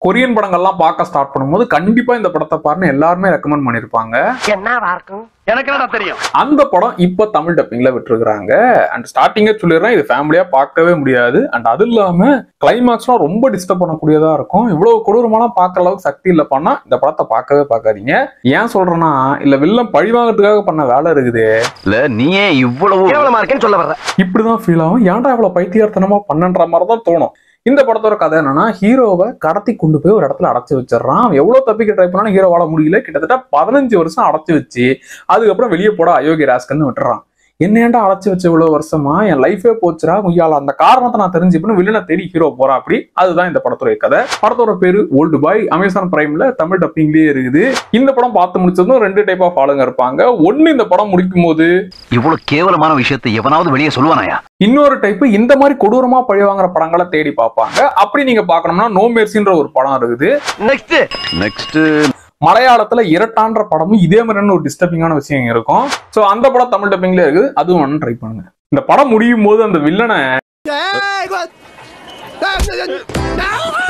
Korean படங்கள்லாம் பார்க்க start பண்ணும்போது கண்டிப்பா இந்த படத்தை பாருன்னு எல்லாருமே ரெக்கமெண்ட் பண்ணிருப்பாங்க. என்னவா இருக்கும் எனக்கு என்னடா தெரியும். அந்த படம் இப்ப தமிழ் டப்பிங்ல விட்டுருக்காங்க. அண்ட் ஸ்டார்டிங்கே சொல்லிடுறேன், இது ஃபேமிலியா பார்க்கவே முடியாது. அண்ட் அது இல்லாம கிளைமாக்ஸ்லாம் ரொம்ப டிஸ்டர்ப் பண்ணக்கூடியதா இருக்கும். இவ்வளவு கொடூரமாலாம் பார்க்கற அளவுக்கு சக்தி இல்ல பண்ணா இந்த படத்தை பார்க்கவே பார்க்காதீங்க. ஏன் சொல்றேன்னா இல்ல வில்லன் பழிவாங்கிறதுக்காக பண்ண வேலை இருக்குது. இல்ல நீயே இவ்வளவு கேவலமா இருக்கேன்னு சொல்ல வர்ற. இப்படிதான் ஃபீல் ஆகும். ஏன்டா இவ்வளவு பைத்தியார்த்தனமா பண்ணன்ற மாதிரி தான் தோணும். இந்த படத்தோட கதை என்னன்னா, ஹீரோவை கடத்தி கொண்டு போய் ஒரு இடத்துல அடைச்சு வச்சிடறான். எவ்வளவு தப்பிக்க ட்ரை பண்ணாலும் ஹீரோ வாழ முடியல. கிட்டத்தட்ட 15 வருஷம் அடைச்சு வச்சு அதுக்கப்புறம் வெளியே போட அயோக்கிய ராஸ்கல்னு விட்டுறான். என்னேண்டா அடைச்சு வச்ச இவ்வளவு வருஷமா என் லைஃபே போச்சுரா முய்யால, அந்த காரணத்தை நான் தெரிஞ்சுப்பேன்னு வில்லனை தேடி ஹீரோ போறா. அப்படி அதுதான் இந்த படத்தோட கதை. படத்தோட பேரு ஓல்டு பாய். அமேசான் பிரைம்ல தமிழ் டப்பிங்லயே இருக்குது. இந்த படம் பார்த்து முடிச்சதும் 2 டைப் ஆஃப் ஆளுங்க இருப்பாங்க. ஒன்னு இந்த படம் முடிக்கும் போது இவ்வளவு கேவலமான விஷயத்தை எவனாவது வெளியே சொல்லுவானாயா, இன்னொரு டைப் இந்த மாதிரி கொடூரமா பழி வாங்குற படங்களை தேடி பார்ப்பாங்க. அப்படி நீங்க பார்க்கணும்னா நோ மெர்சின்ற ஒரு படம் இருக்குது. நெக்ஸ்ட் மலையாளத்துல இரட்டான்ற படமும் இதே மாதிரி ஒரு டிஸ்டர்பிங்கான விஷயம் இருக்கும். சோ அந்த படம் தமிழ் டப்பிங்ல இருக்குது, அதுவும் ஒன்னு ட்ரை பண்ணுங்க. இந்த படம் முடியும் போது அந்த வில்லனை